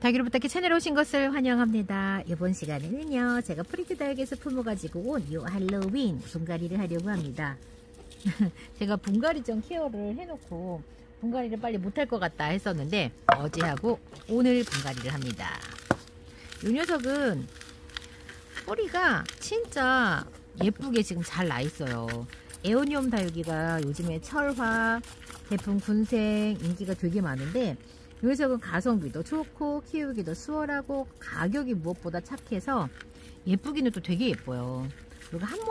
다기로 부탁해 채널에 오신 것을 환영합니다. 이번 시간에는요, 제가 프리티 다육에서 품어가지고 온 이 할로윈 분갈이를 하려고 합니다. 제가 분갈이 좀 케어를 해놓고 분갈이를 빨리 못할 것 같다 했었는데 어제하고 오늘 분갈이를 합니다. 이 녀석은 뿌리가 진짜 예쁘게 지금 잘 나 있어요. 에오니움 다육이가 요즘에 철화, 대풍 군생 인기가 되게 많은데 이 녀석은 가성비도 좋고 키우기도 수월하고 가격이 무엇보다 착해서 예쁘기는 또 되게 예뻐요. 그리고 한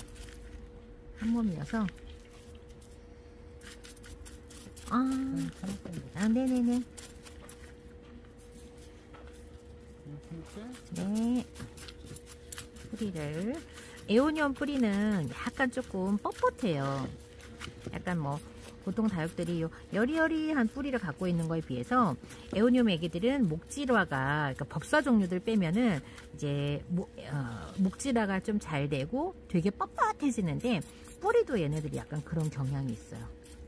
몸이어서 네네네. 네. 뿌리를 에오니움 뿌리는 약간 조금 뻣뻣해요. 약간 뭐 보통 다육들이 여리여리한 뿌리를 갖고 있는 거에 비해서 에오니움 애기들은 목질화가 그러니까 법사 종류들 빼면은 이제 목질화가 좀 잘 되고 되게 뻣뻣해지는데 뿌리도 얘네들이 약간 그런 경향이 있어요.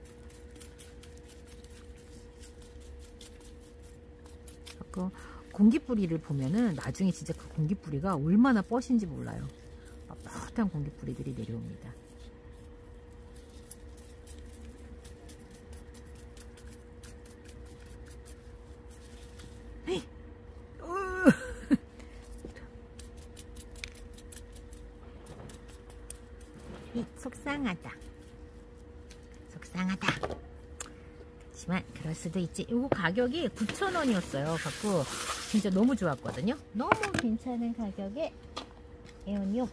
그 공기뿌리를 보면은 나중에 진짜 그 공기뿌리가 얼마나 뻗인지 몰라요. 뻣뻣한 공기뿌리들이 내려옵니다. 속상하다. 하지만 그럴 수도 있지. 이거 가격이 9,000원이었어요. 갖고 진짜 너무 좋았거든요. 너무 괜찮은 가격에 에오니움.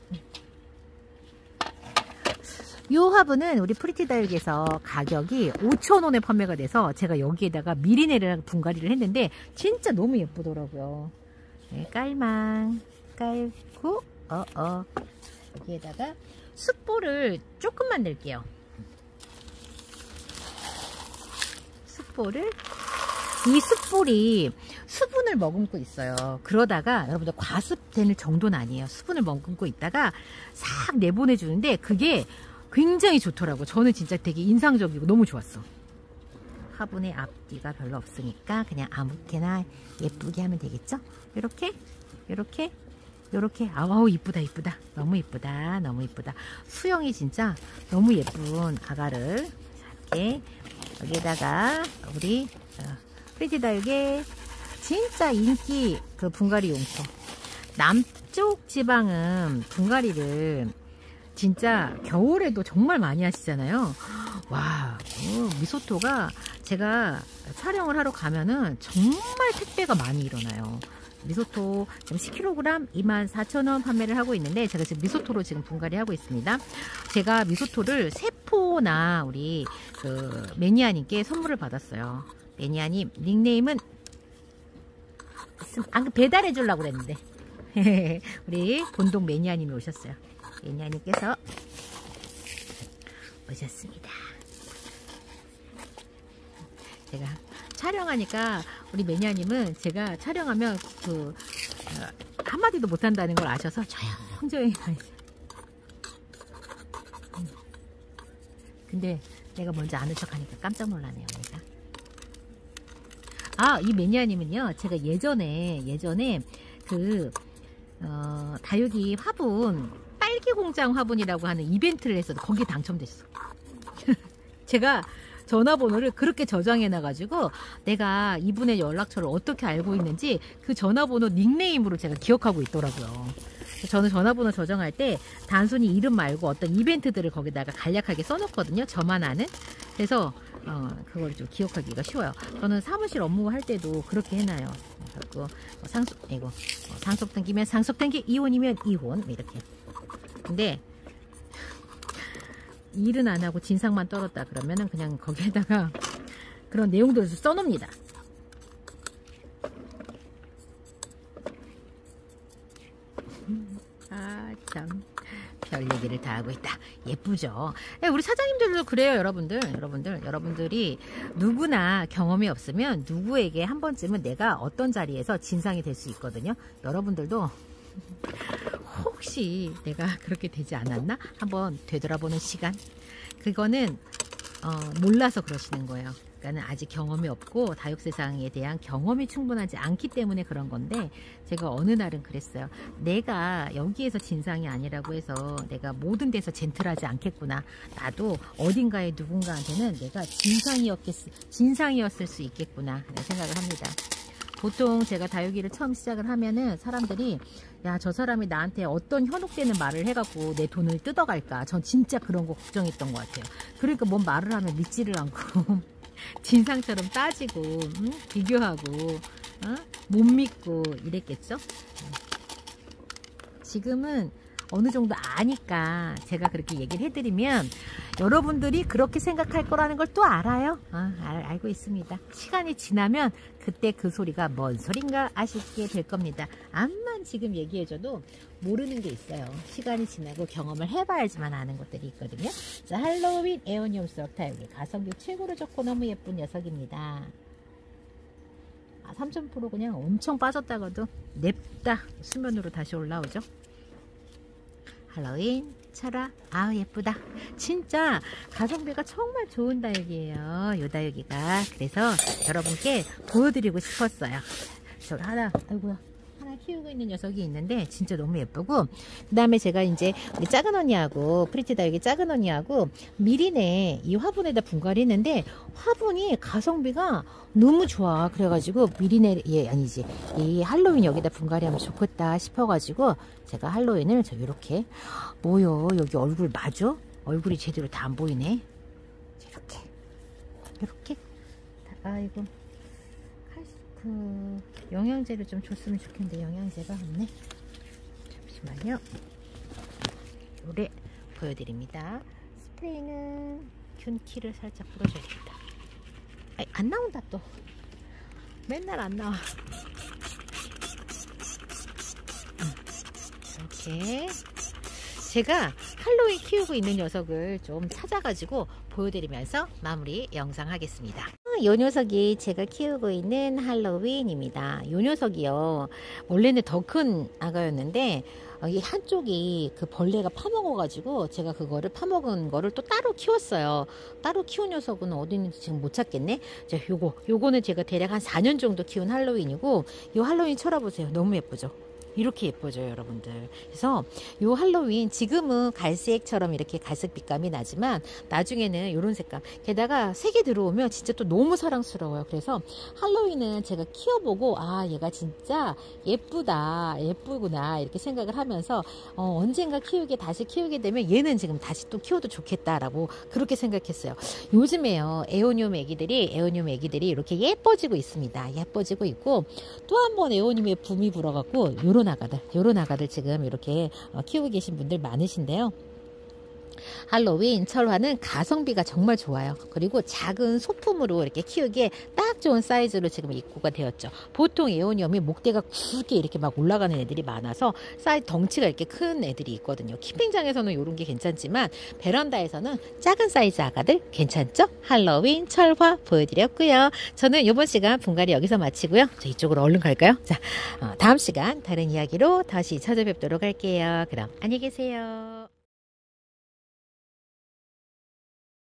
이 화분은 우리 프리티 다육에서 가격이 5,000원에 판매가 돼서 제가 여기에다가 미리네를 분갈이를 했는데 진짜 너무 예쁘더라고요. 네, 깔망 깔고 여기에다가 숯볼을 조금만 넣을게요. 이 숯볼이 수분을 머금고 있어요. 그러다가 여러분들 과습되는 정도는 아니에요. 수분을 머금고 있다가 싹 내보내 주는데 그게 굉장히 좋더라고. 저는 진짜 되게 인상적이고 너무 좋았어. 화분의 앞뒤가 별로 없으니까 그냥 아무렇게나 예쁘게 하면 되겠죠? 이렇게 아우 이쁘다. 너무 이쁘다. 수영이 진짜 너무 예쁜 아가를 이렇게 여기에다가 우리 프리티 다육의 진짜 인기 그 분갈이 용품. 남쪽 지방은 분갈이를 진짜 겨울에도 정말 많이 하시잖아요. 와, 미소토가 제가 촬영을 하러 가면은 정말 택배가 많이 일어나요. 미소토 지금 10kg 24,000원 판매를 하고 있는데 제가 지금 미소토로 지금 분갈이 하고 있습니다. 제가 미소토를 세포나 우리 그 매니아님께 선물을 받았어요. 매니아님 닉네임은 배달해 주려고 그랬는데 우리 본동 매니아님이 오셨어요. 매니아님께서 오셨습니다. 제가 촬영하니까 우리 매니아님은 제가 촬영하면 한마디도 못한다는 걸 아셔서 조용조용히 가있어요. 근데 내가 먼저 아는 척하니까 깜짝 놀라네요. 내가. 이 매니아님은요, 제가 예전에 다육이 화분 딸기공장 화분이라고 하는 이벤트를 했어도 거기에 당첨됐어. 제가 전화번호를 그렇게 저장해놔가지고 내가 이분의 연락처를 어떻게 알고 있는지 그 전화번호 닉네임으로 제가 기억하고 있더라고요. 저는 전화번호 저장할 때 단순히 이름 말고 어떤 이벤트들을 거기다가 간략하게 써놓거든요. 저만 아는. 그래서 그걸 좀 기억하기가 쉬워요. 저는 사무실 업무할 때도 그렇게 해놔요. 그리고 상속등기면 상속등기, 이혼이면 이혼 이렇게. 근데 일은 안 하고 진상만 떨었다 그러면은 그냥 거기에다가 그런 내용들을 써놓습니다. 참 별 얘기를 다 하고 있다. 예쁘죠? 우리 사장님들도 그래요. 여러분들이 누구나 경험이 없으면 누구에게 한 번쯤은 내가 어떤 자리에서 진상이 될 수 있거든요. 여러분들도 혹시 내가 그렇게 되지 않았나? 한번 되돌아보는 시간. 그거는 몰라서 그러시는 거예요. 그러니까는 아직 경험이 없고 다육세상에 대한 경험이 충분하지 않기 때문에 그런 건데, 제가 어느 날은 그랬어요. 내가 여기에서 진상이 아니라고 해서 내가 모든 데서 젠틀하지 않겠구나. 나도 어딘가에 누군가한테는 내가 진상이었을 수 있겠구나 라는 생각을 합니다. 보통 제가 다육이를 처음 시작을 하면은 사람들이, 야, 저 사람이 나한테 어떤 현혹되는 말을 해갖고 내 돈을 뜯어갈까. 전 진짜 그런 거 걱정했던 것 같아요. 그러니까 뭔 말을 하면 믿지를 않고 진상처럼 따지고 비교하고 못 믿고 이랬겠죠. 지금은 어느 정도 아니까 제가 그렇게 얘기를 해드리면 여러분들이 그렇게 생각할 거라는 걸 또 알아요. 알고 있습니다. 시간이 지나면 그때 그 소리가 뭔 소린가 아시게 될 겁니다. 암만 지금 얘기해줘도 모르는 게 있어요. 시간이 지나고 경험을 해봐야지만 아는 것들이 있거든요. 자, 할로윈 에오니움 속 다육이 가성비 최고로 좋고 너무 예쁜 녀석입니다. 3000% 그냥 엄청 빠졌다가도 냅다 수면으로 다시 올라오죠. 할로윈 철아, 아우 예쁘다. 진짜 가성비가 정말 좋은 다육이에요, 요 다육이가. 그래서 여러분께 보여드리고 싶었어요. 저 아이고야, 하나 키우고 있는 녀석이 있는데 진짜 너무 예쁘고, 그 다음에 제가 이제 우리 작은 언니하고 프리티 다육이 작은 언니하고 미리네 이 화분에다 분갈이 했는데 화분이 가성비가 너무 좋아. 그래가지고 미리네 아니지, 이 할로윈 여기다 분갈이 하면 좋겠다 싶어가지고 제가 할로윈을 저 이렇게, 뭐요, 여기 얼굴 맞아? 얼굴이 제대로 다 안 보이네. 이렇게 아이고, 영양제를 좀 줬으면 좋겠는데 영양제가 없네. 잠시만요. 요래 보여드립니다. 스프레이는 균키를 살짝 뿌려줘야 됩니다. 아이, 안 나온다 또. 맨날 안 나와. 이렇게 제가 할로윈 키우고 있는 녀석을 좀 찾아가지고 보여드리면서 마무리 영상 하겠습니다. 이 녀석이 제가 키우고 있는 할로윈입니다. 이 녀석이요, 원래는 더 큰 아가였는데 이 한쪽이 그 벌레가 파먹어 가지고 제가 그거를 파먹은 거를 또 따로 키웠어요. 따로 키운 녀석은 어디 있는지 지금 못 찾겠네. 자, 요거는 제가 대략 한 4년 정도 키운 할로윈이고, 이 할로윈 쳐다보세요. 너무 예쁘죠? 이렇게 예뻐져요, 여러분들. 그래서 요 할로윈 지금은 갈색처럼 이렇게 갈색 빛감이 나지만 나중에는 이런 색감, 게다가 색이 들어오면 진짜 또 너무 사랑스러워요. 그래서 할로윈은 제가 키워보고, 아, 얘가 진짜 예쁘구나 이렇게 생각을 하면서 언젠가 다시 키우게 되면 얘는 지금 다시 또 키워도 좋겠다라고 그렇게 생각했어요. 요즘에요, 에오니움 애기들이 이렇게 예뻐지고 있습니다. 예뻐지고 있고, 또 한 번 에오니움의 붐이 불어갖고 요런 아가들 지금 이렇게 키우고 계신 분들 많으신데요. 할로윈 철화는 가성비가 정말 좋아요. 그리고 작은 소품으로 이렇게 키우기에 딱 좋은 사이즈로 지금 입고가 되었죠. 보통 에오니움이 목대가 굵게 이렇게 막 올라가는 애들이 많아서 덩치가 이렇게 큰 애들이 있거든요. 캠핑장에서는 이런 게 괜찮지만 베란다에서는 작은 사이즈 아가들 괜찮죠? 할로윈 철화 보여드렸고요. 저는 이번 시간 분갈이 여기서 마치고요. 저 이쪽으로 얼른 갈까요? 자, 다음 시간 다른 이야기로 다시 찾아뵙도록 할게요. 그럼 안녕히 계세요.